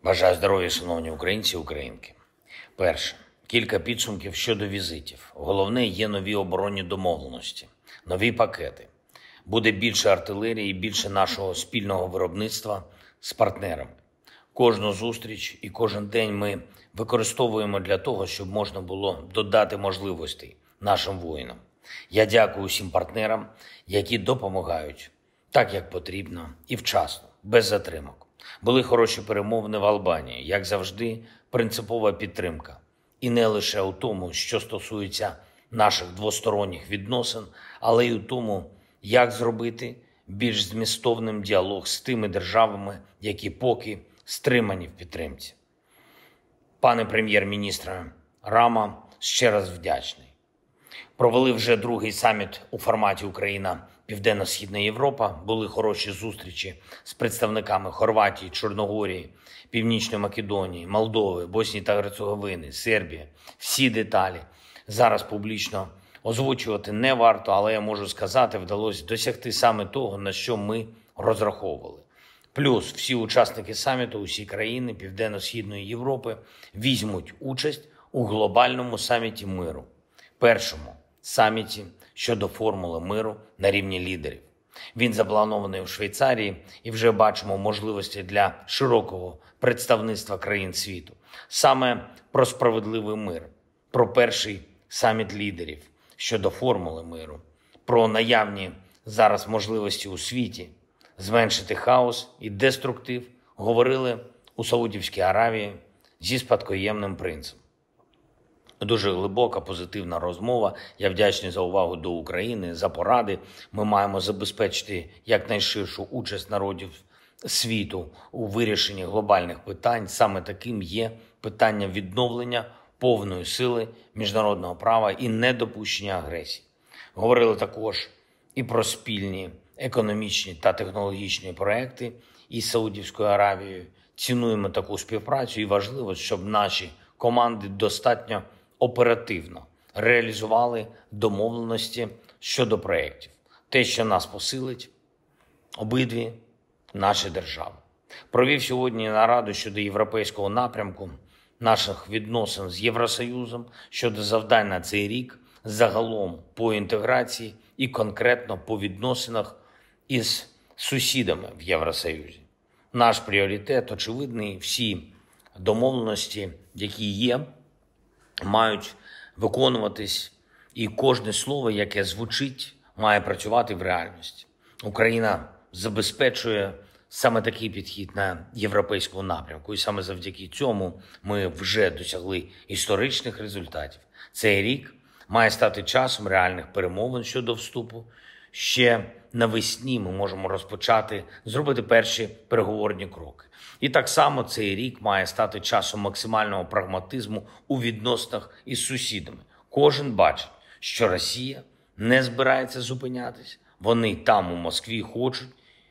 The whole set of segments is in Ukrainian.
Бажаю здоров'я, шановні українці і українки. Перше. Кілька підсумків щодо візитів. Головне, є нові оборонні домовленості, нові пакети. Буде більше артилерії, більше нашого спільного виробництва з партнерами. Кожну зустріч і кожен день ми використовуємо для того, щоб можна було додати можливостей нашим воїнам. Я дякую усім партнерам, які допомагають так, як потрібно і вчасно, без затримок. Були хороші перемовини в Албанії, як завжди, принципова підтримка. І не лише у тому, що стосується наших двосторонніх відносин, але й у тому, як зробити більш змістовним діалог з тими державами, які поки стримані в підтримці. Пане прем'єр-міністре Рама, ще раз вдячний. Провели вже другий саміт у форматі Україна-Південно-Східна Європа. Були хороші зустрічі з представниками Хорватії, Чорногорії, Північної Македонії, Молдови, Боснії та Герцеговини, Сербії. Всі деталі зараз публічно озвучувати не варто, але я можу сказати, вдалося досягти саме того, на що ми розраховували. Плюс всі учасники саміту, усі країни Південно-Східної Європи візьмуть участь у глобальному саміті миру. Першому саміті щодо формули миру на рівні лідерів. Він запланований у Швейцарії і вже бачимо можливості для широкого представництва країн світу. Саме про справедливий мир, про перший саміт лідерів щодо формули миру, про наявні зараз можливості у світі зменшити хаос і деструктив говорили у Саудівській Аравії зі спадкоємним принцем. Дуже глибока, позитивна розмова. Я вдячний за увагу до України, за поради. Ми маємо забезпечити якнайширшу участь народів світу у вирішенні глобальних питань. Саме таким є питання відновлення повної сили міжнародного права і недопущення агресії. Говорили також і про спільні економічні та технологічні проекти із Саудівською Аравією. Цінуємо таку співпрацю і важливо, щоб наші команди достатньо оперативно реалізували домовленості щодо проєктів. Те, що нас посилить обидві наші держави. Провів сьогодні нараду щодо європейського напрямку наших відносин з Євросоюзом, щодо завдань на цей рік, загалом по інтеграції і конкретно по відносинах із сусідами в Євросоюзі. Наш пріоритет очевидний, всі домовленості, які є, мають виконуватись, і кожне слово, яке звучить, має працювати в реальності. Україна забезпечує саме такий підхід на європейському напрямку, і саме завдяки цьому ми вже досягли історичних результатів. Цей рік має стати часом реальних перемовин щодо вступу. Ще навесні ми можемо розпочати, зробити перші переговорні кроки. І так само цей рік має стати часом максимального прагматизму у відносинах із сусідами. Кожен бачить, що Росія не збирається зупинятись. Вони там у Москві хочуть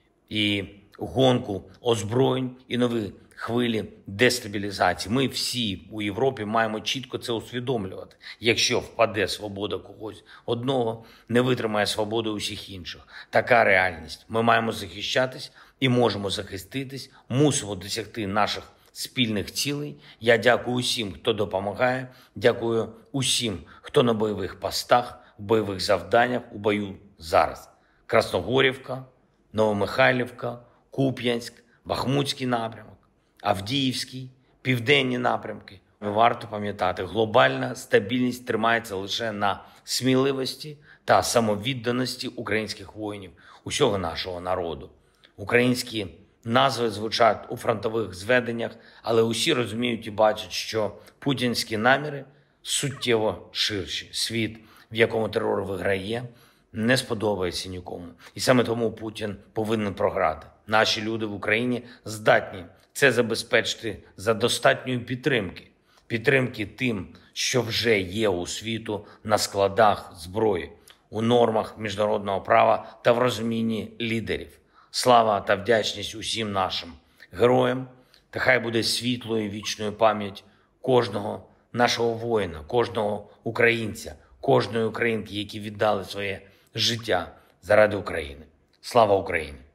і гонку озброєнь, і нові хвилі дестабілізації. Ми всі у Європі маємо чітко це усвідомлювати. Якщо впаде свобода когось одного, не витримає свободу усіх інших. Така реальність. Ми маємо захищатись і можемо захиститись, мусимо досягти наших спільних цілей. Я дякую усім, хто допомагає, дякую усім, хто на бойових постах, в бойових завданнях, у бою зараз. Красногорівка, Новомихайлівка, Куп'янськ, Бахмутський напрямок, Авдіївський, південні напрямки. Варто пам'ятати, глобальна стабільність тримається лише на сміливості та самовідданості українських воїнів, усього нашого народу. Українські назви звучать у фронтових зведеннях, але усі розуміють і бачать, що путінські наміри суттєво ширші. Світ, в якому терор виграє, не сподобається нікому. І саме тому Путін повинен програти. Наші люди в Україні здатні це забезпечити за достатньої підтримки. Підтримки тим, що вже є у світу на складах зброї, у нормах міжнародного права та в розумінні лідерів. Слава та вдячність усім нашим героям. Та хай буде світлою і вічною пам'ять кожного нашого воїна, кожного українця, кожної українки, які віддали своє життя заради України. Слава Україні!